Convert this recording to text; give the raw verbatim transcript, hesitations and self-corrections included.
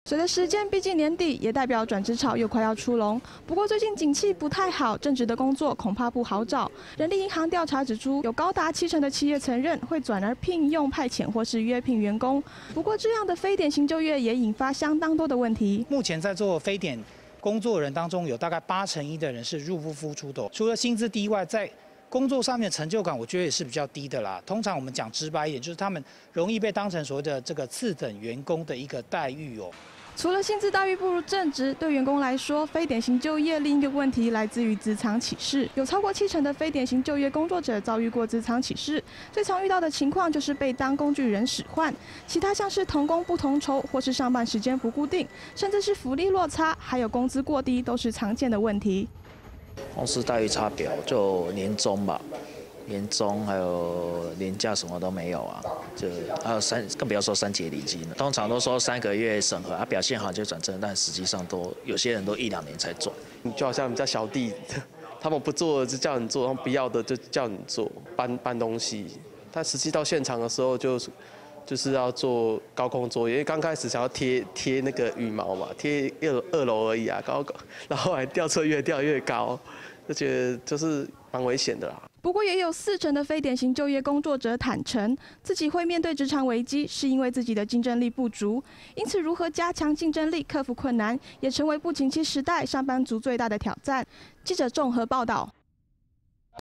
随着时间逼近年底，也代表转职潮又快要出笼。不过最近景气不太好，正职的工作恐怕不好找。人力银行调查指出，有高达七成的企业承认会转而聘用派遣或是约聘员工。不过这样的非典型就业也引发相当多的问题。 目前在做非典工作人当中，有大概八成一的人是入不敷出的。除了薪资低外，在工作上面的成就感，我觉得也是比较低的啦。通常我们讲直白一点，就是他们容易被当成所谓的这个次等员工的一个待遇哦。 除了薪资待遇不如正职，对员工来说，非典型就业另一个问题来自于职场歧视。有超过七成的非典型就业工作者遭遇过职场歧视，最常遇到的情况就是被当工具人使唤。其他像是同工不同酬，或是上班时间不固定，甚至是福利落差，还有工资过低，都是常见的问题。 公司待遇差表就年终吧。年终还有年假什么都没有啊，就还有三，更不要说三节礼金了。通常都说三个月审核，啊表现好就转正，但实际上都有些人都一两年才转。 就好像我们家小弟，他们不做就叫你做，他们不要的就叫你做，搬搬东西。但实际到现场的时候就，就是要做高空作业，因为刚开始想要贴贴那个羽毛嘛，贴二二楼而已啊，高高，然后还吊车越吊越高，就觉得就是蛮危险的啦。 不过也有四成的非典型就业工作者坦诚，自己会面对职场危机，是因为自己的竞争力不足。因此，如何加强竞争力、克服困难，也成为不景气时代上班族最大的挑战。记者综合报道。